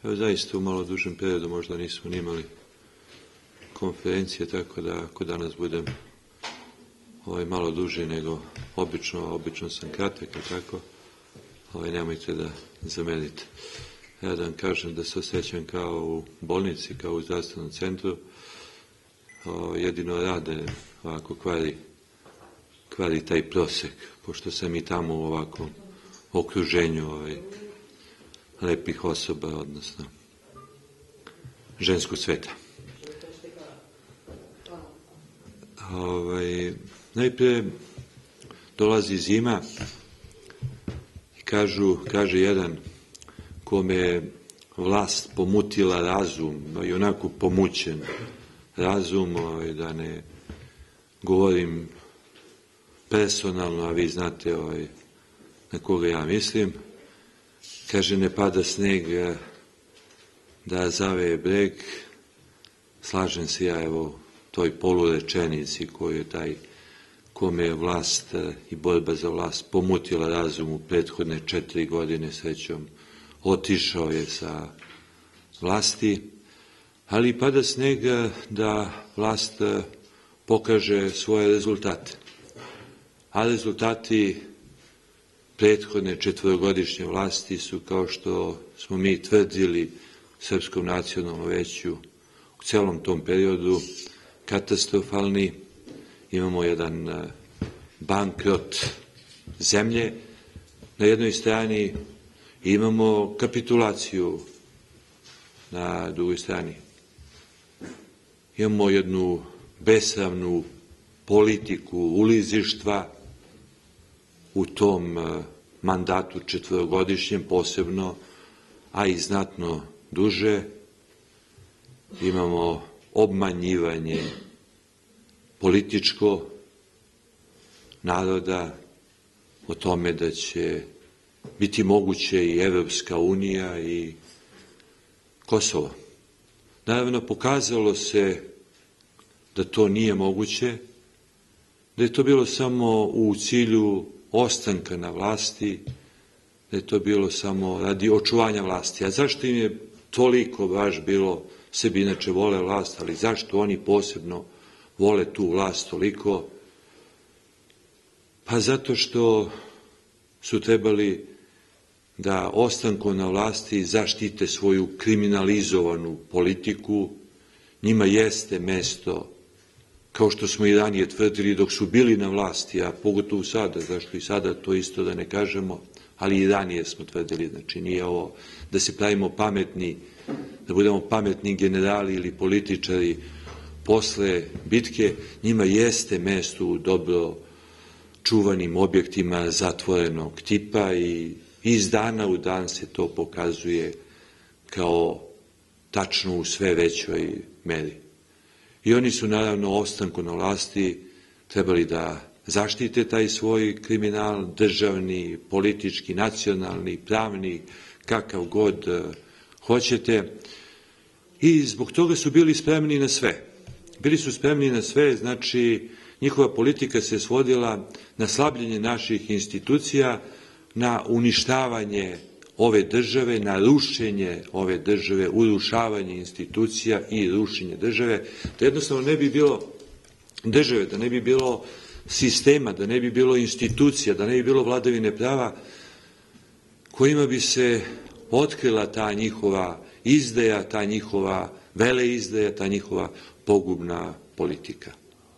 Evo, zaista u malo dužem periodu možda nismo ni imali konferencije, tako da ako danas budem malo duži nego obično sam kratak, tako, nemojte da zamerite. Ja da vam kažem da se osjećam kao u bolnici, kao u zdravstvenom centru, jedino rade ovako kvari taj prosek, pošto sam i tamo u ovakvom okruženju lepih osoba, odnosno ženskog sveta. Najprije dolazi zima i kaže jedan kome je vlast pomutila razum, i onako pomućen razum, da ne govorim personalno, a vi znate na koga ja mislim. Kaže, ne pada sneg da zaveje breg. Slažem se ja, evo, toj polurečenici koju je taj kome je vlast i borba za vlast pomutila razum u prethodne 4 godine, srećom otišao je sa vlasti, ali pada sneg da vlast pokaže svoje rezultate. A rezultati prethodne 4-godišnje vlasti su, kao što smo mi tvrdili Srpskom nacionalnom veću u celom tom periodu, katastrofalni. Imamo jedan bankrot zemlje na jednoj strani, imamo kapitulaciju na drugoj strani. Imamo jednu besramnu politiku ulizištva u tom mandatu 4-godišnjem posebno, a i znatno duže. Imamo obmanjivanje političko naroda o tome da će biti moguće i Evropska unija i Kosovo. Naravno, pokazalo se da to nije moguće, da je to bilo samo u cilju ostanka na vlasti, da je to bilo samo radi očuvanja vlasti. A zašto im je toliko baš bilo, sebi inače vole vlast, ali zašto oni posebno vole tu vlast toliko? Pa zato što su trebali da ostankom na vlasti zaštite svoju kriminalizovanu politiku. Njima jeste mesto, kao što smo i ranije tvrdili dok su bili na vlasti, a pogotovo sada, zašto i sada to isto da ne kažemo, ali i ranije smo tvrdili, znači nije ovo da se pravimo pametni, da budemo pametni generali ili političari posle bitke. Njima jeste mesto u dobro čuvanim objektima zatvorenog tipa i iz dana u dan se to pokazuje kao tačno u sve većoj meri. I oni su naravno ostanku na vlasti trebali da zaštite taj svoj kriminal, državni, politički, nacionalni, pravni, kakav god hoćete. I zbog toga su bili spremni na sve. Bili su spremni na sve, znači njihova politika se svodila na slabljenje naših institucija, na uništavanje ove države, na rušenje ove države, urušavanje institucija i rušenje države, da jednostavno ne bi bilo države, da ne bi bilo sistema, da ne bi bilo institucija, da ne bi bilo vladavine prava kojima bi se otkrila ta njihova izdaja, ta njihova veleizdaja, ta njihova pogubna politika.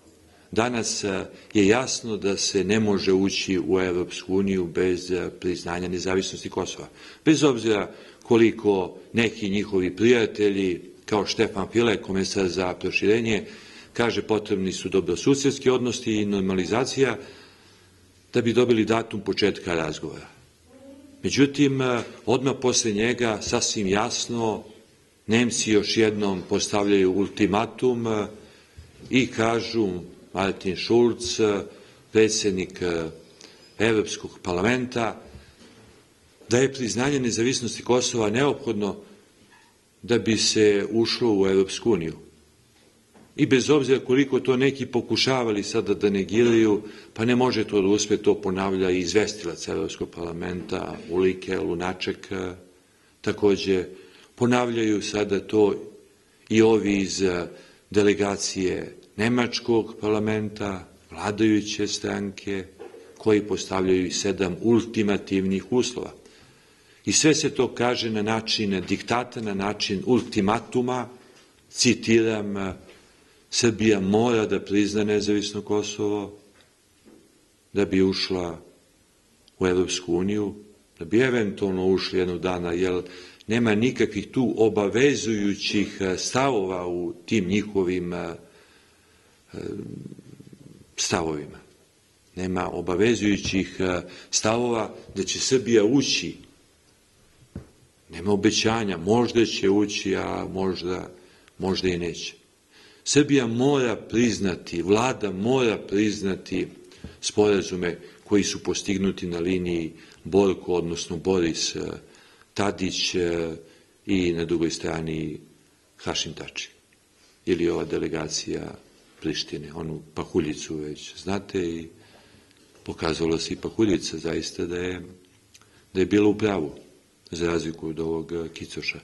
Danas je jasno da se ne može ući u Evropsku uniju bez priznanja nezavisnosti Kosova. Bez obzira koliko neki njihovi prijatelji, kao Štefan File, komesar za proširenje, kaže potrebni su dobrosusedski odnosi i normalizacija da bi dobili datum početka razgovora. Međutim, odmah posle njega sasvim jasno Nemci još jednom postavljaju ultimatum i kažu, Martin Schulz, predsjednik Evropskog parlamenta, da je priznanje nezavisnosti Kosova neophodno da bi se ušlo u Evropsku uniju. I bez obzira koliko to neki pokušavali sada da negiraju, pa ne može to da uspe, to ponavlja i izvestilac Evropskog parlamenta Ulrike Lunaček, takođe Ponavljaju sada to i ovi iz delegacije Nemačkog parlamenta, vladajuće stranke, koji postavljaju 7 ultimativnih uslova. I sve se to kaže na način diktata, na način ultimatuma, citiram, Srbija mora da prizna nezavisno Kosovo da bi ušla u Evropsku uniju, da bi eventualno ušli jednog dana, jer nema nikakvih tu obavezujućih stavova u tim njihovim stavovima. Nema obavezujućih stavova da će Srbija ući. Nema obećanja, možda će ući, a možda i neće. Srbija mora priznati, vlada mora priznati sporazume koji su postignuti na liniji Borko, odnosno Boris Tadić i na drugoj strani Hašim Tači. Ili ova delegacija Prištine, onu pahuljicu već znate i pokazalo se i pahuljica zaista da je bila u pravu, za razliku od ovog Kicoša,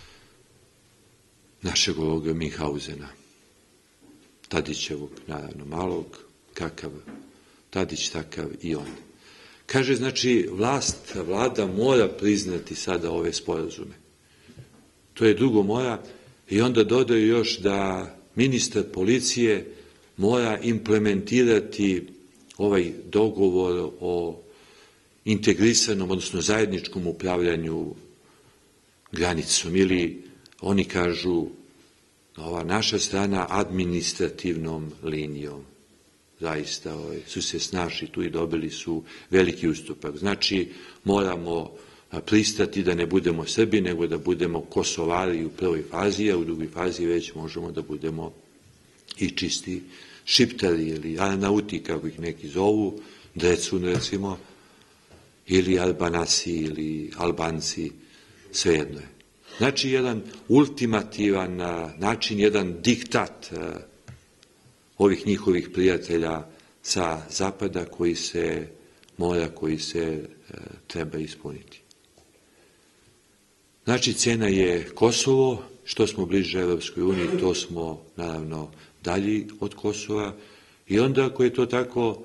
našeg ovog Minhausena, Tadićevog, naravno malog, kakav Tadić, takav i on. Kaže, znači, vlada mora priznati sada ove sporazume. To je drugo mora i onda dodaju još da ministar policije mora implementirati ovaj dogovor o integrisanom, odnosno zajedničkom upravljanju granicom ili oni kažu ova naša strana administrativnom linijom. Zaista su se snašli tu i dobili su veliki ustupak. Znači, moramo pristati da ne budemo Srbi, nego da budemo Kosovari u prvoj fazi, a u drugoj fazi već možemo da budemo i čisti Šiptari ili Arnauti, kako ih neki zovu, Drecun recimo, ili Albanasi ili Albanci, svejedno je. Znači, jedan ultimativan način, jedan diktat ovih njihovih prijatelja sa zapada koji se mora, koji se treba ispuniti. Znači, cena je Kosovo, što smo bliže Evropskoj uniji, to smo naravno dalji od Kosova i onda ako je to tako,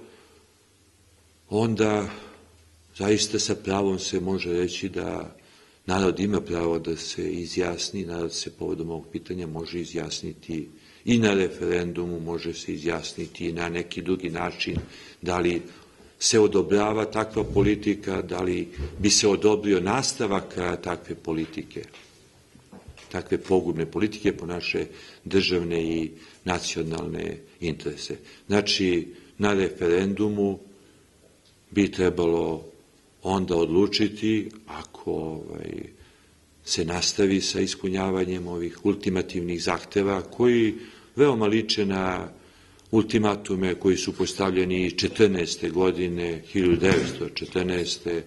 onda zaista sa pravom se može reći da narod ima pravo da se izjasni, narod se povodom ovog pitanja može izjasniti i na referendumu, može se izjasniti i na neki drugi način, da li se odobrava takva politika, da li bi se odobrio nastavak takve politike, takve pogubne politike po naše državne i nacionalne interese. Znači, na referendumu bi trebalo onda odlučiti, ako se nastavi sa ispunjavanjem ovih ultimativnih zahteva, koji veoma liče na ultimatume koji su postavljeni 14. godine, 1914.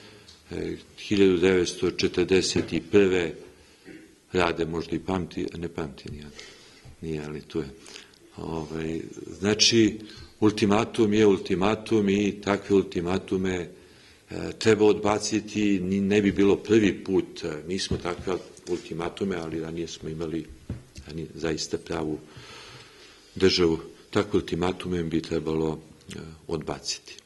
1941. Rade možda i pamti, ne pamti nije, ali tu je. Znači, ultimatum je ultimatum i takve ultimatume treba odbaciti, ne bi bilo prvi put, mi smo takve ultimatume, ali ranije smo imali zaista pravu državu, takve ultimatume bi trebalo odbaciti.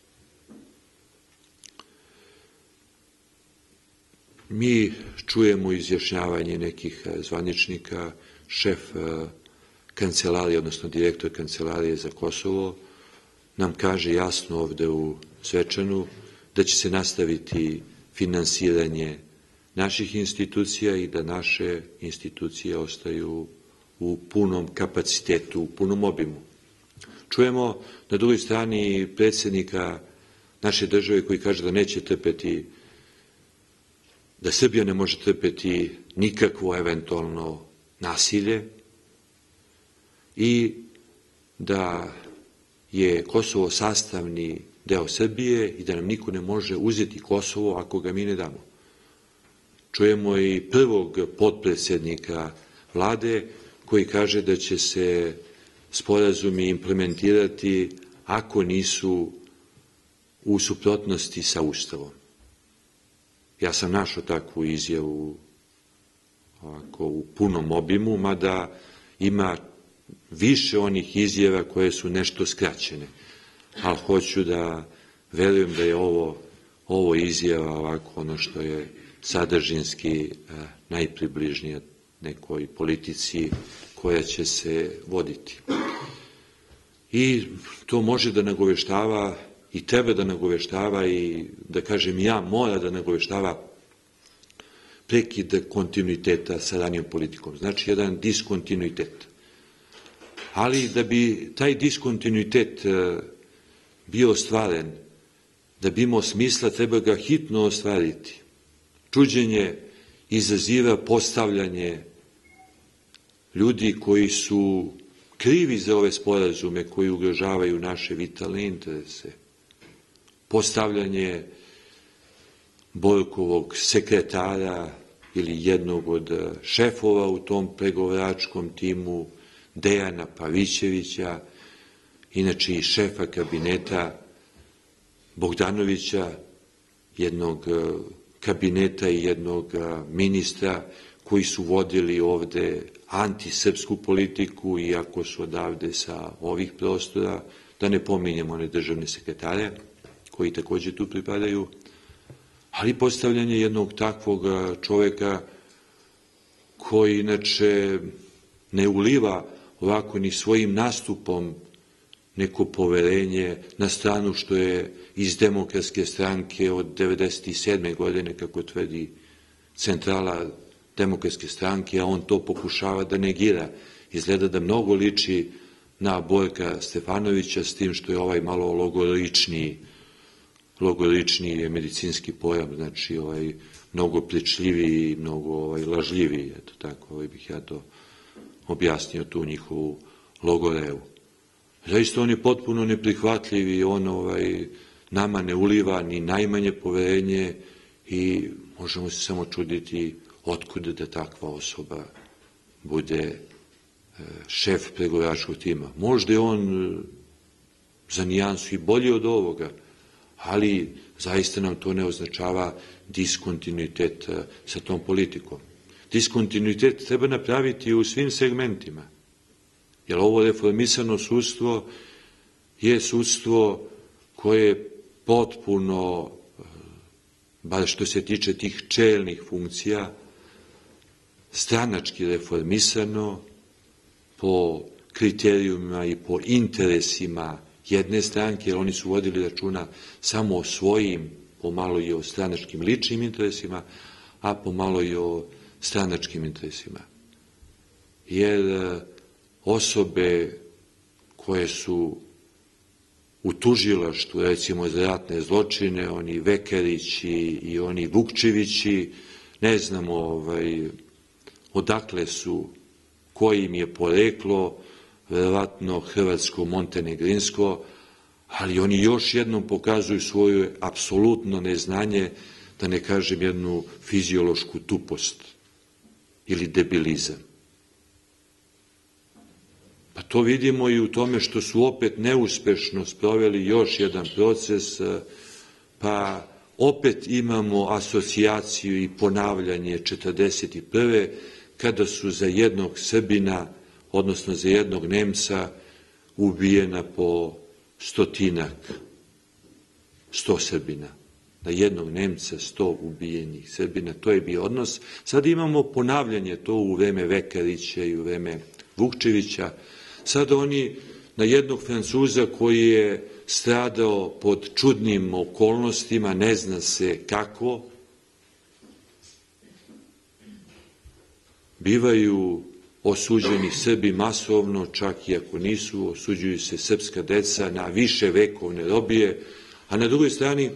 Mi čujemo izjašnjavanje nekih zvaničnika, šef kancelarije, odnosno direktor kancelarije za Kosovo, nam kaže jasno ovde u Zvečanu da će se nastaviti finansiranje naših institucija i da naše institucije ostaju u punom kapacitetu, u punom obimu. Čujemo na drugoj strani predsjednika naše države koji kaže da neće trpeti, da Srbija ne može trpeti nikakvo eventualno nasilje i da je Kosovo sastavni deo Srbije i da nam niko ne može uzeti Kosovo ako ga mi ne damo. Čujemo i prvog potpredsjednika vlade koji kaže da će se sporazumi implementirati ako nisu u suprotnosti sa Ustavom. Ja sam našao takvu izjavu ovako u punom obimu, mada ima više onih izjava koje su nešto skraćene. Ali hoću da verujem da je ovo izjava ovako ono što je sadržinski najpribližnije nekoj politici koja će se voditi. I to može da nagoveštava i treba da nagoveštava i da kažem ja mora da nagoveštava prekid kontinuiteta sa ranijom politikom. Znači jedan diskontinuitet. Ali da bi taj diskontinuitet bio ostvaren, da bi imao smisla, treba ga hitno ostvariti. Čuđenje izaziva postavljanje ljudi koji su krivi za ove sporazume koji ugrožavaju naše vitalne interese. Postavljanje Borkovog sekretara ili jednog od šefova u tom pregovaračkom timu, Dejana Pavićevića, inače i šefa kabineta Bogdanovića, jednog kabineta i jednog ministra koji su vodili ovde antisrpsku politiku, iako su odavde sa ovih prostora, da ne pominjemo one državne sekretare, koji takođe tu pripadaju, ali postavljanje jednog takvog čoveka koji inače ne uliva ovako ni svojim nastupom neko poverenje na stranu što je iz Demokratske stranke od 1997. godine, kako tvrdi centrala Demokratske stranke, a on to pokušava da negira. Izgleda da mnogo liči na Borka Stefanovića, s tim što je ovaj malo logoričniji je medicinski pojam, znači mnogo pričljiviji i mnogo lažljiviji, eto tako bih ja to objasnio tu njihovu logorevu. Zaista on je potpuno neprihvatljiv i on nama ne uliva ni najmanje poverenje i možemo se samo čuditi otkuda da takva osoba bude šef pregovaračkog tima. Možda je on za nijansu i bolji od ovoga, ali zaista nam to ne označava diskontinuitet sa tom politikom. Diskontinuitet treba napraviti u svim segmentima, jer ovo reformisano sudstvo je sudstvo koje je potpuno, bar što se tiče tih čelnih funkcija, stranački reformisano po kriterijumima i po interesima jedne stranke, jer oni su vodili računa samo o svojim, pomalo i o stranačkim ličnim interesima, a pomalo i o stranačkim interesima. Jer osobe koje su u tužilaštvu, recimo za ratne zločine, oni Vekerići i oni Vukčevići, ne znamo odakle su, koji im je poreklo, verovatno hrvatsko-montenegrinsko, ali oni još jednom pokazuju svoje apsolutno neznanje, da ne kažem jednu fiziološku tupost ili debilizam. Pa to vidimo i u tome što su opet neuspešno sproveli još jedan proces, pa opet imamo asocijaciju i ponavljanje 1941. kada su za jednog Srbina, odnosno za jednog Nemca, ubijena po 100 Srbina. Na jednog Nemca 100 ubijenih Srbina, to je bio odnos. Sad imamo ponavljanje to u vreme Vekarića i u vreme Vukčevića. Sada oni na jednog Francuza koji je stradao pod čudnim okolnostima, ne zna se kako, bivaju osuđeni Srbi masovno, čak i ako nisu, osuđuju se srpska deca na više vekovne robije, a na drugoj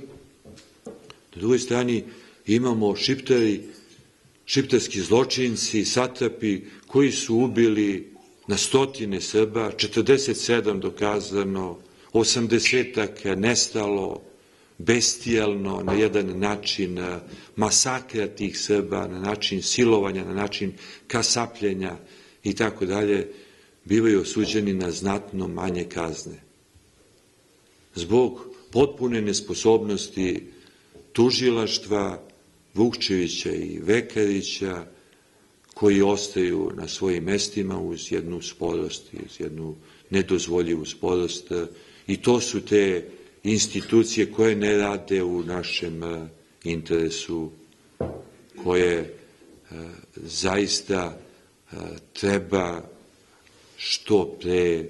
strani imamo šiptarski zločinci, satrapi, koji su ubili na stotine Srba, 47 dokazano, 80 nestalo, bestijalno, na jedan način masakra tih Srba, na način silovanja, na način kasapljenja i tako dalje, bivaju osuđeni na znatno manje kazne. Zbog potpune nesposobnosti tužilaštva Vukčevića i Vekarića, koji ostaju na svojim mestima uz jednu sporost, uz jednu nedozvoljivu sporost, i to su te institucije koje ne rade u našem interesu, koje zaista treba što pre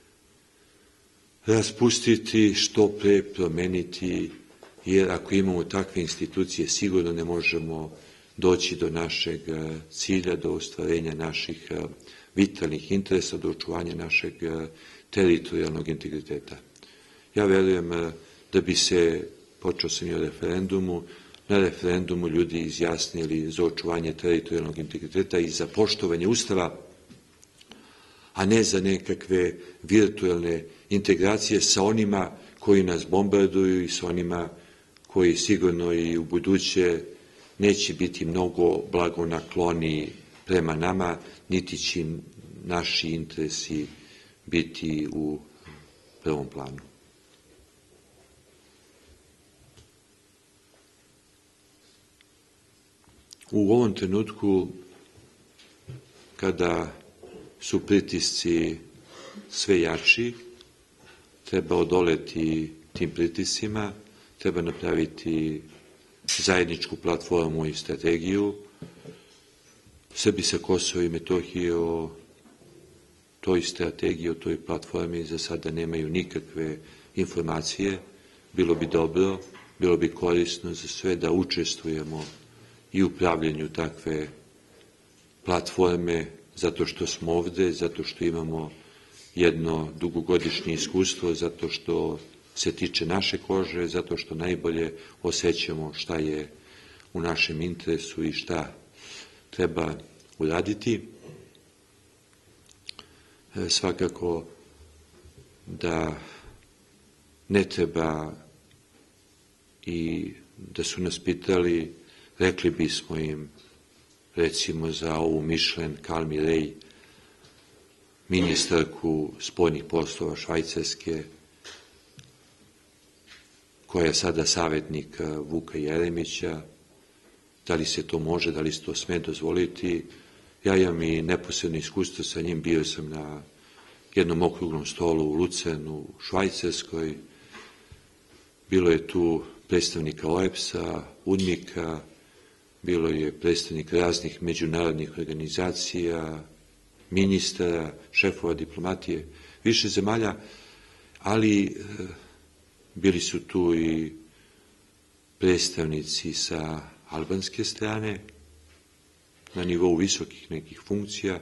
raspustiti, što pre promeniti, jer ako imamo takve institucije sigurno ne možemo doći do našeg cilja, do ostvarenja naših vitalnih interesa, do očuvanja našeg teritorijalnog integriteta. Ja verujem da bi se, počeo sam i o referendumu, na referendumu ljudi izjasnili za očuvanje teritorijalnog integriteta i za poštovanje Ustava, a ne za nekakve virtualne integracije sa onima koji nas bombarduju i sa onima koji sigurno i u buduće neće biti mnogo blagonakloni prema nama, niti će naši interesi biti u prvom planu. U ovom trenutku, kada su pritisci sve jači, treba odoleti tim pritiscima, treba napraviti zajedničku platformu i strategiju. Srbi sa Kosova i Metohije o toj strategiji, o toj platformi za sada nemaju nikakve informacije. Bilo bi dobro, bilo bi korisno za sve da učestvujemo i u upravljanju takve platforme, zato što smo ovde, zato što imamo jedno dugogodišnje iskustvo, zato što se tiče naše kože, zato što najbolje osjećamo šta je u našem interesu i šta treba uraditi. Svakako da ne treba, i da su nas pitali, rekli bismo im, recimo za ovu Mišlen Kalmi-Rej, ministarku spoljnih poslova Švajcarske, koja je sada savjetnik Vuka Jeremića, da li se to može, da li se to sme dozvoliti. Ja imam i neposredno iskustvo sa njim, bio sam na jednom okruglom stolu u Lucernu, u Švajcarskoj, bilo je tu predstavnika OEBS-a, UNMIK-a, bilo je predstavnik raznih međunarodnih organizacija, ministara, šefova diplomatije, više zemalja, ali bili su tu i predstavnici sa albanske strane, na nivou visokih nekih funkcija.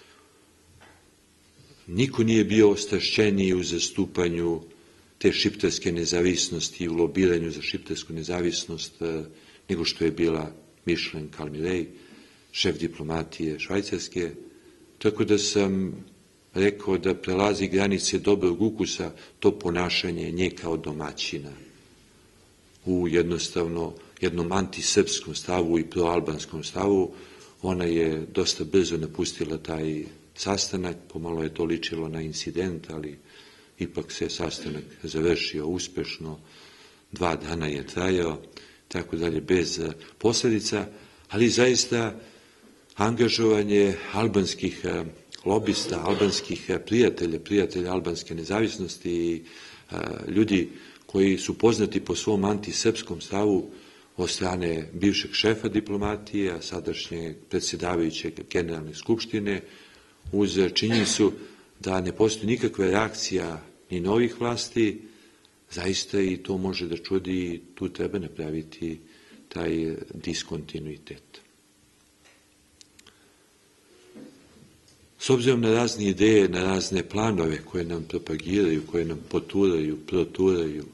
Niko nije bio ostrašćeniji u zastupanju te šiptarske nezavisnosti i u lobiranju za šiptarsku nezavisnost nego što je bila Mišlen Kalmi-Rej, šef diplomatije Švajcarske, tako da sam rekao da prelazi granice dobrog ukusa to ponašanje nje kao domaćina u jednostavno jednom antisrpskom stavu i proalbanskom stavu. Ona je dosta brzo napustila taj sastanak, pomalo je to ličilo na incident, ali ipak se sastanak završio uspešno, 2 dana je trajao, tako dalje, bez posledica, ali zaista angažovanje albanskih lobista, albanskih prijatelja albanske nezavisnosti i ljudi koji su poznati po svom antisrpskom stavu od strane bivšeg šefa diplomatije, a sadašnjeg predsjedavajućeg Generalne skupštine, uz činjenicu da ne postoji nikakva reakcija ni novih vlasti, zaista i to može da čudi i tu treba napraviti taj diskontinuitet. S obzirom na razne ideje, na razne planove koje nam propagiraju, koje nam proturaju,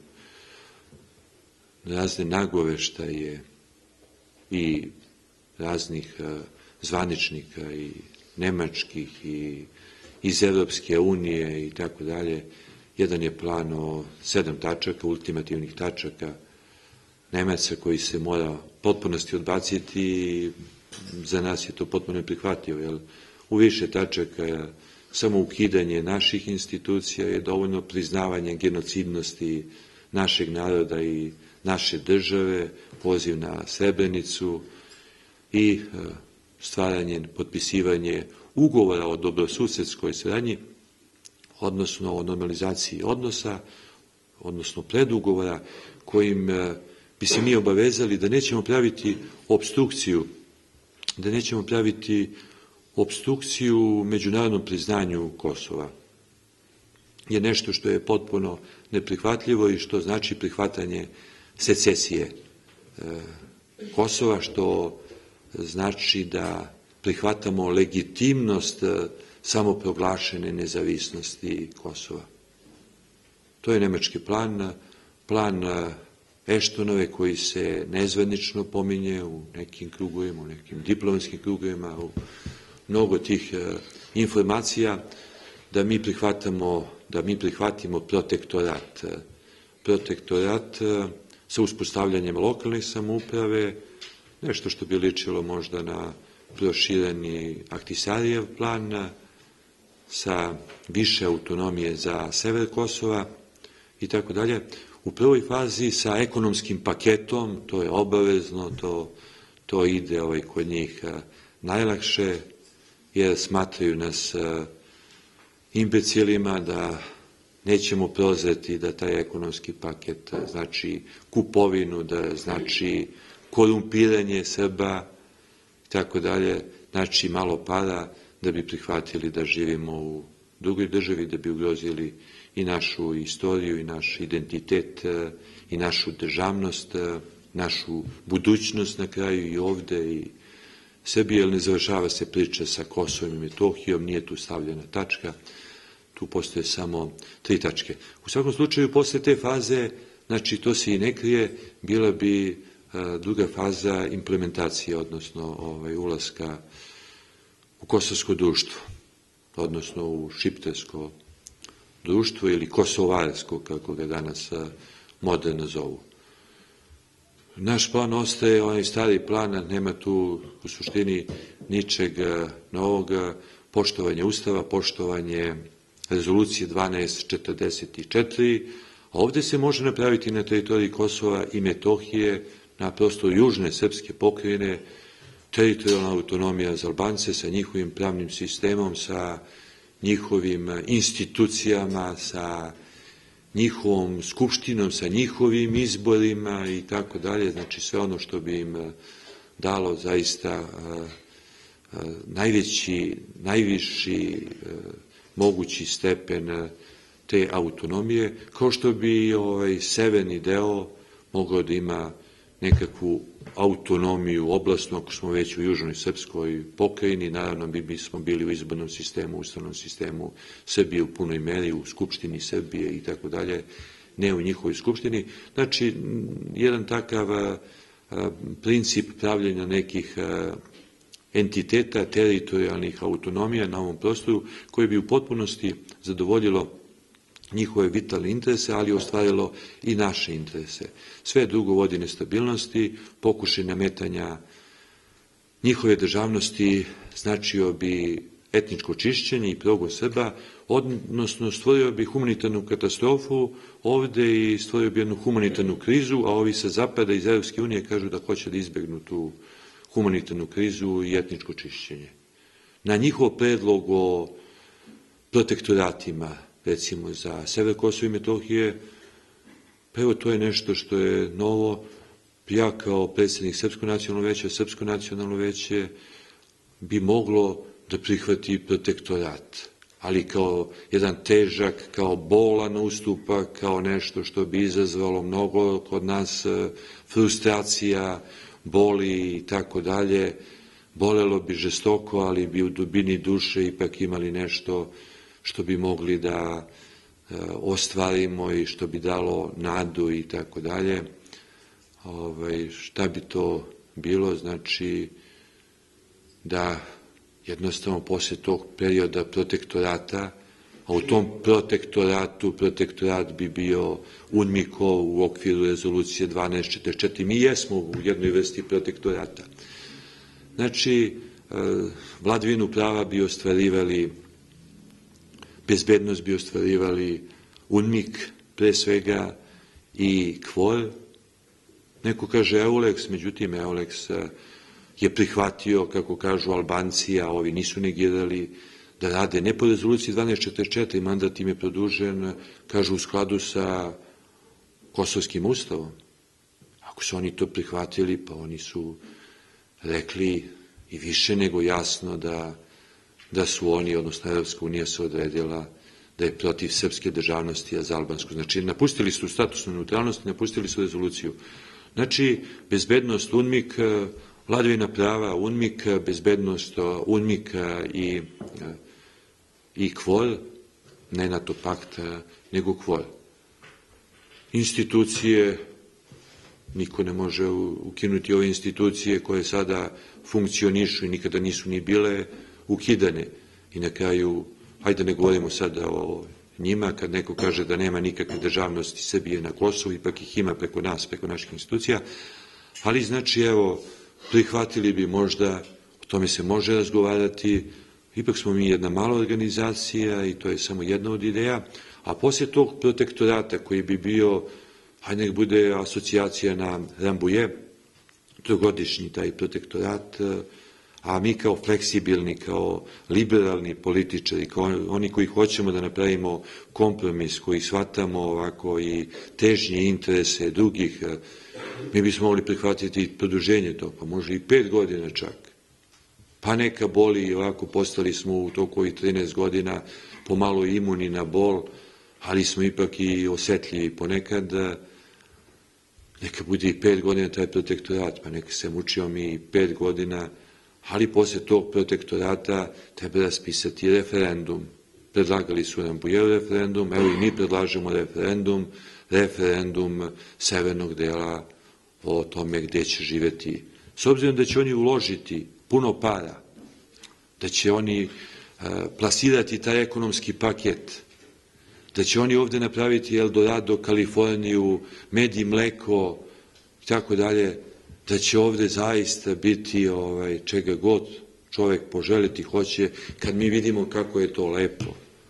na razne nagoveštaje i raznih zvaničnika i nemačkih i iz Evropske unije i tako dalje, jedan je plan o 7 tačaka, ultimativnih tačaka Nemaca koji se mora potpunosti odbaciti i za nas je to potpuno neprihvatljivo, jer u više tačaka samo ukidanje naših institucija je dovoljno, priznavanje genocidnosti našeg naroda i naše države, poziv na Srebrenicu i stvaranje, potpisivanje ugovora o dobrosusedskoj saradnji, odnosno o normalizaciji odnosa, odnosno predugovora kojim bi se mi obavezali da nećemo praviti opstrukciju međunarodnom priznanju Kosova. Je nešto što je potpuno neprihvatljivo i što znači prihvatanje secesije Kosova, što znači da prihvatamo legitimnost samoproglašene nezavisnosti Kosova. To je nemački plan Eštonove koji se nezvanično pominje u nekim krugovima, u nekim diplomatskim krugovima, u mnogo tih informacija, da mi prihvatimo protektorat sa uspostavljanjem lokalne samouprave, nešto što bi ličilo možda na prošireni Ahtisarijev plan, sa više autonomije za sever Kosova i tako dalje. U prvoj fazi sa ekonomskim paketom, to je obavezno, to ide kod njih najlakše, jer smatraju nas imbecilima da nećemo prozreti da taj ekonomski paket znači kupovinu, da znači korumpiranje Srba i tako dalje, znači malo para da bi prihvatili da živimo u drugoj državi, da bi ugrozili i našu istoriju, i naš identitet, i našu državnost, našu budućnost na kraju i ovde i Srbije, jer ne završava se priča sa Kosovom i Metohijom, nije tu stavljena tačka, tu postoje samo 3 tačke. U svakom slučaju, posle te faze, znači to se i ne krije, bila bi druga faza implementacije, odnosno ulaska u kosovsko društvo, odnosno u šiptarsko društvo ili kosovarsko, kako ga danas moderno zovu. Naš plan ostaje onaj stari plan, nema tu u suštini ničeg novog, poštovanje Ustava, poštovanje rezolucije 1244, a ovde se može napraviti na teritoriji Kosova i Metohije, na prostoru južne srpske pokrajine, teritorijalna autonomija za Albance sa njihovim pravnim sistemom, sa njihovim institucijama, sa njihovom skupštinom, sa njihovim izborima i tako dalje, znači sve ono što bi im dalo zaista najviši mogući stepen te autonomije, kao što bi severni deo mogao da ima nekakvu autonomiju oblastnu, ako smo već u južnoj srpskoj pokrajini, naravno bi smo bili u izbornom sistemu, ustavnom sistemu Srbije u punoj meri, u Skupštini Srbije i tako dalje, ne u njihovoj skupštini. Znači, jedan takav princip pravljenja nekih entiteta teritorijalnih autonomija na ovom prostoru, koje bi u potpunosti zadovoljilo njihove vitalne interese, ali ostvarilo i naše interese. Sve drugo vodi nestabilnosti, pokušaj nametanja njihove državnosti značio bi etničko čišćenje i progon Srba, odnosno stvorio bi humanitarnu katastrofu ovde i stvorio bi jednu humanitarnu krizu, a ovi sa zapada iz Evropske unije kažu da hoće da izbegnu tu humanitarnu krizu i etničko čišćenje. Na njihov predlog o protektoratima, recimo za sever Kosova i Metohije, pa evo to je nešto što je novo. Ja kao predsjednik Srpskog nacionalnog veća, Srpsko nacionalno veće bi moglo da prihvati protektorat, ali kao jedan težak, kao bolan ustupak, kao nešto što bi izazvalo mnogo kod nas frustracija, boli i tako dalje. Bolelo bi žestoko, ali bi u dubini duše ipak imali nešto što bi mogli da ostvarimo i što bi dalo nadu i tako dalje. Šta bi to bilo? Znači da jednostavno posle tog perioda protektorata, a u tom protektorat bi bio UNMIK-ov u okviru rezolucije 1244. Mi jesmo u jednoj vrsti protektorata. Znači, vladavinu prava bi ostvarivali, bezbednost bi ostvarivali UNMIK pre svega i KFOR. Neko kaže EULEX, međutim EULEX je prihvatio, kako kažu Albanci, a ovi nisu negirali, da rade ne po rezoluciji 1244, mandat im je produžen, kažu, u skladu sa Kosovskim ustavom. Ako su oni to prihvatili, pa oni su rekli i više nego jasno da su oni, odnosno Evropska unija se odredila da je protiv srpske državnosti, a za albansku. Znači, napustili su statusnu neutralnost, napustili su rezoluciju. Znači, bezbednost UNMIK, vladavina prava UNMIK, bezbednost UNMIK i KFOR, ne NATO pakt, nego KFOR. Institucije, niko ne može ukinuti ove institucije koje sada funkcionišu i nikada nisu ni bile ukidane. I na kraju, hajde ne govorimo sada o njima, kad neko kaže da nema nikakve državnosti Srbije na Kosovu, ipak ih ima preko nas, preko naših institucija, ali znači, evo, prihvatili bi možda, o tome se može razgovarati, ipak smo mi jedna mala organizacija i to je samo jedna od ideja, a poslije tog protektorata koji bi bio, hajde nek bude asocijacija na Rambuje, trogodišnji taj protektorat, a mi kao fleksibilni, kao liberalni političari, kao oni koji hoćemo da napravimo kompromis, koji shvatamo ovako i težnje interese drugih, mi bismo mogli prihvatiti produženje to, pa može i 5 godina čak. Pa neka boli i ovako postali smo u toku ovih 13 godina pomalo imuni na bol, ali smo ipak i osetljivi ponekad. Neka bude i 5 godina taj protektorat, pa neka se mučio mi i 5 godina, ali posle tog protektorata treba raspisati referendum. Predlagali su nam Bujev referendum, evo i mi predlažemo referendum severnog dela o tome gde će živeti. S obzirom da će oni uložiti puno para, da će oni plasirati taj ekonomski paket, da će oni ovde napraviti Eldorado, Kaliforniju, med i mleko i tako dalje, da će ovde zaista biti čega god čovek poželiti hoće, kad mi vidimo kako je to lepo,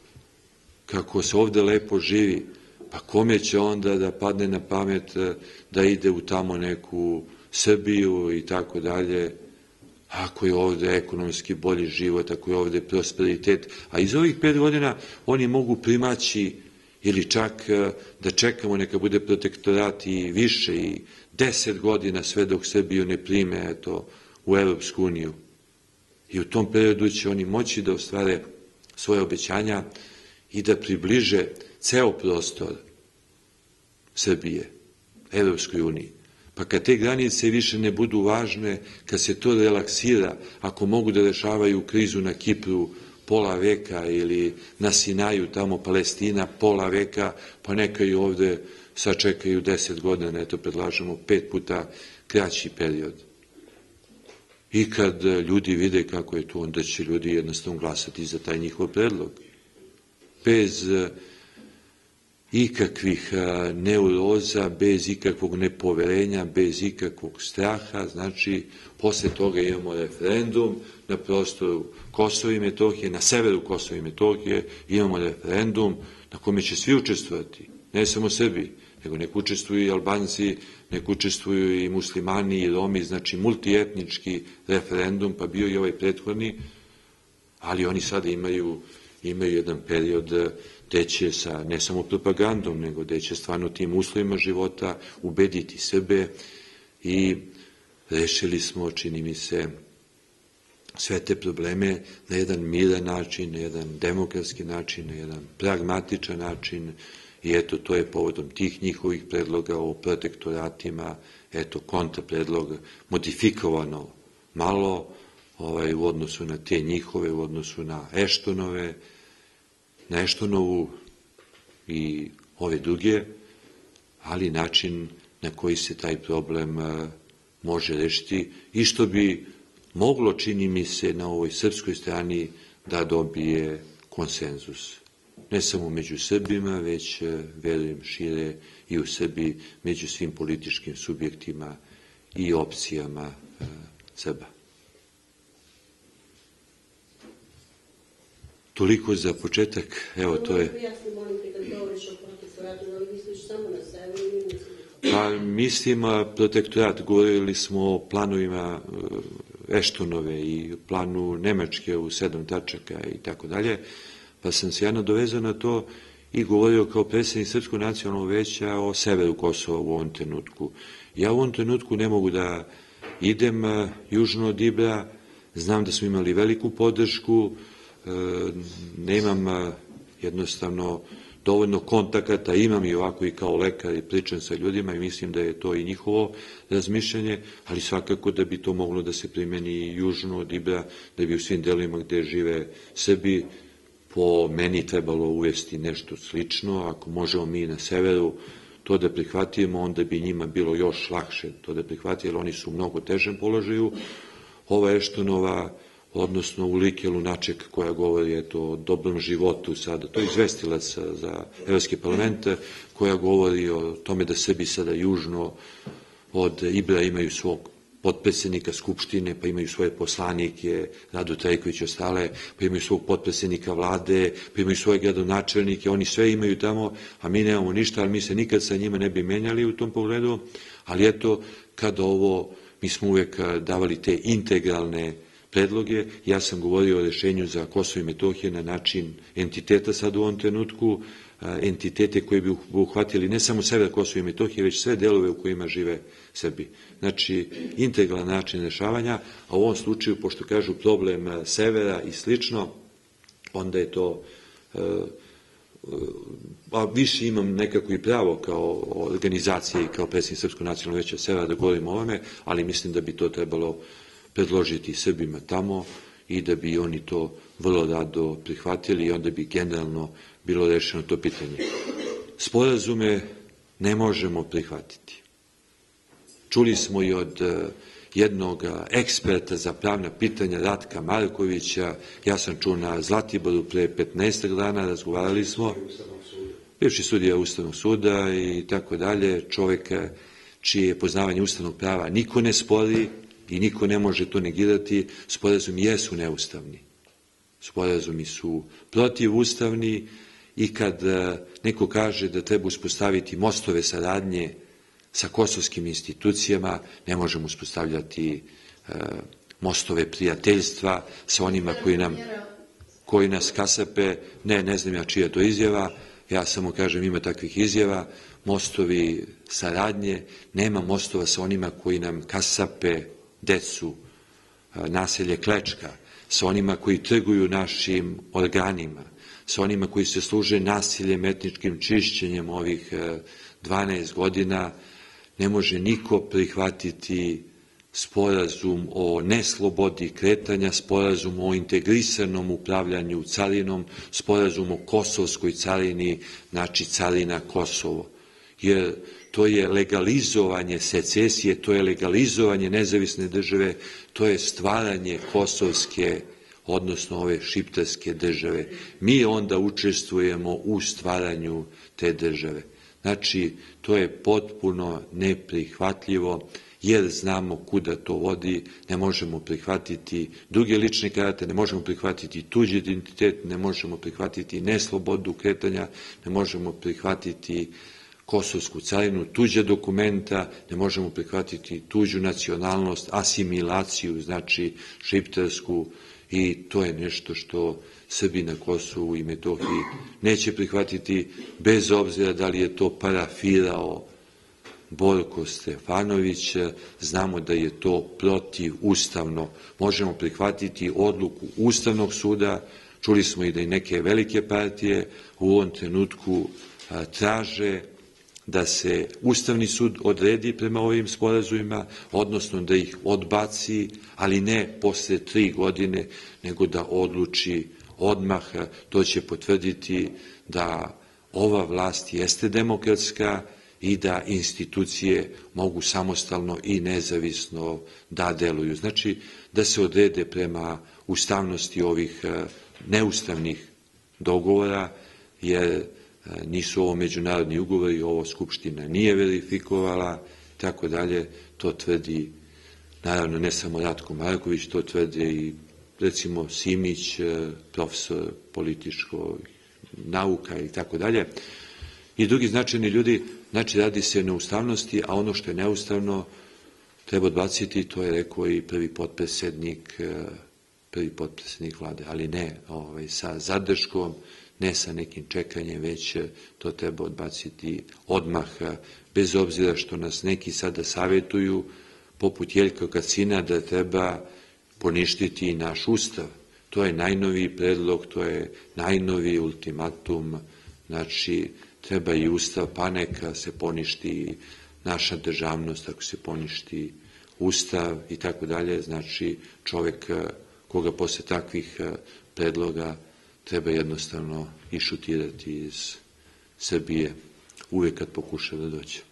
kako se ovde lepo živi, pa kome će onda da padne na pamet da ide u tamo neku Srbiju i tako dalje, ako je ovde ekonomski bolji život, ako je ovde prosperitet, a iz ovih 5 godina oni mogu primaći ili čak da čekamo neka bude protektorat i više i 10 godina sve dok Srbiju ne prime u Evropsku uniju. I u tom periodu će oni moći da ostvare svoje obećanja i da približe ceo prostor Srbije Evropskoj uniji. Pa kad te granice više ne budu važne, kad se to relaksira, ako mogu da rešavaju krizu na Kipru pola veka ili na Sinaju, tamo Palestina, pola veka, pa neka i ovde sačekaju 10 godina, eto predlažemo 5 puta kraći period. I kad ljudi vide kako je to, onda će ljudi jednostavno glasati za taj njihov predlog. Bez ikakvih neuroza, bez ikakvog nepoverenja, bez ikakvog straha, znači posle toga imamo referendum na prostoru Kosova i Metohije, na severu Kosova i Metohije imamo referendum na kome će svi učestvovati, ne samo Srbi, nego nek učestvuju i Albanci, nek učestvuju i muslimani i Romi, znači multietnički referendum, pa bio i ovaj prethodni, ali oni sada imaju jedan period gde će sa ne samo propagandom, nego gde će stvarno tim uslovima života ubediti sebe i rešili smo, čini mi se, sve te probleme na jedan miran način, na jedan demokratski način, na jedan pragmatičan način i eto, to je povodom tih njihovih predloga o protektoratima, eto, kontrapredlog modifikovano malo u odnosu na te njihove, u odnosu na Eštonove, na Eštonovu i ove druge, ali način na koji se taj problem može rešiti i što bi moglo, čini mi se, na ovoj srpskoj strani da dobije konsenzus. Ne samo među Srbima, već, verujem, šire i u Srbiji, među svim političkim subjektima i opcijama Srba. Toliko za početak, evo to je... Pa mislim, protektorat, govorili smo o planovima Eštonove i planu Nemačke u 7 tačaka i tako dalje, pa sam se ja nadovezao na to i govorio kao predsjednik Srpskog nacionalnog veća o severu Kosova u ovom trenutku. Ja u ovom trenutku ne mogu da idem južno od Ibra, znam da smo imali veliku podršku, nemam jednostavno dovoljno kontakata, imam i ovako i kao lekar i pričam sa ljudima i mislim da je to i njihovo razmišljanje, ali svakako da bi to moglo da se primeni južno od Ibra, da bi u svim delovima gde žive Srbi po meni trebalo uvesti nešto slično. Ako možemo mi na severu to da prihvatimo, onda bi njima bilo još lakše to da prihvati, jer oni su u mnogo težem položaju. Ova Eštonova, odnosno Ulrike Lunaček, koja govori o dobrom životu sada, to je izvestilac za Evropski parlament, koja govori o tome da Srbi sada južno od Ibra imaju svog potpredsjednika Skupštine, pa imaju svoje poslanike, Radu Trajković i ostale, pa imaju svog potpredsjednika vlade, pa imaju svoje gradonačelnike, oni sve imaju tamo, a mi nemamo ništa, ali mi se nikad sa njima ne bi menjali u tom pogledu, ali eto, kada mi smo uvek davali te integralne predloge, ja sam govorio o rešenju za Kosovo i Metohije na način entiteta sad u ovom trenutku, entitete koje bi uhvatili ne samo sever Kosova i Metohije, već sve delove u kojima žive Srbi. Znači, integralan način rešavanja, a u ovom slučaju, pošto kažu problem severa i slično, onda je to, a više imam nekako i pravo kao organizacije i kao predsjednik Srpskog nacionalnog veća severa da govorim o ovome, ali mislim da bi to trebalo predložiti Srbima tamo i da bi oni to vrlo rado prihvatili i onda bi generalno bilo rešeno to pitanje. Sporazume ne možemo prihvatiti. Čuli smo i od jednog eksperta za pravna pitanja Ratka Markovića, ja sam čuo na Zlatiboru pre 15 dana, razgovarali smo, bivši sudija Ustavnog suda i tako dalje, čoveka čije poznavanje ustavnog prava niko ne spori i niko ne može to negirati, sporazumi jesu neustavni. Sporazumi su protivustavni i kad neko kaže da treba uspostaviti mostove saradnje sa kosovskim institucijama, ne možemo uspostavljati mostove prijateljstva sa onima koji nas kasape. Ne znam ja čija to izjava, ja samo kažem ima takvih izjava, mostovi saradnje, nema mostova sa onima koji nam kasape decu, naselje Klečka, sa onima koji trguju našim organima, sa onima koji se služe nasiljem, etničkim čišćenjem ovih 12 godina, ne može niko prihvatiti sporazum o neslobodi kretanja, sporazum o integrisanom upravljanju carinom, sporazum o kosovskoj carini, znači carina Kosovo. Jer to je legalizovanje secesije, to je legalizovanje nezavisne države, to je stvaranje kosovske, odnosno ove šiptarske države. Mi onda učestvujemo u stvaranju te države. Znači, to je potpuno neprihvatljivo, jer znamo kuda to vodi, ne možemo prihvatiti druge lične karte, ne možemo prihvatiti tuđi identitet, ne možemo prihvatiti neslobodu kretanja, ne možemo prihvatiti kosovsku carinu, tuđe dokumenta, ne možemo prihvatiti tuđu nacionalnost, asimilaciju, znači šiptarsku, i to je nešto što Srbi na Kosovu i Metohiji neće prihvatiti, bez obzira da li je to parafirao Borko Stefanović, znamo da je to protivustavno. Možemo prihvatiti odluku Ustavnog suda, čuli smo i da i neke velike partije u ovom trenutku traže da se Ustavni sud odredi prema ovim sporazumima, odnosno da ih odbaci, ali ne posle 3 godine, nego da odluči odmah. To će potvrditi da ova vlast jeste demokratska i da institucije mogu samostalno i nezavisno da deluju. Znači, da se odrede prema ustavnosti ovih neustavnih dogovora, jer nisu ovo međunarodni ugovori, ovo Skupština nije verifikovala, tako dalje, to tvrdi, naravno ne samo Ratko Marković, to tvrde i recimo Simić, profesor političkog nauka i tako dalje, i drugi značajni ljudi. Znači, radi se o neustavnosti, a ono što je neustavno treba odbaciti, to je rekao i prvi potpredsjednik vlade, ali ne sa zadrškom, ne sa nekim čekanjem, već to treba odbaciti odmah, bez obzira što nas neki sada savjetuju, poput Jeljka Kacina, da treba poništiti naš ustav. To je najnoviji predlog, to je najnoviji ultimatum, znači treba i ustav, pa neka se poništi naša državnost, ako se poništi ustav i tako dalje, znači čovek koga posle takvih predloga treba jednostavno išutirati iz Srbije, uvek kad pokuša da dođe.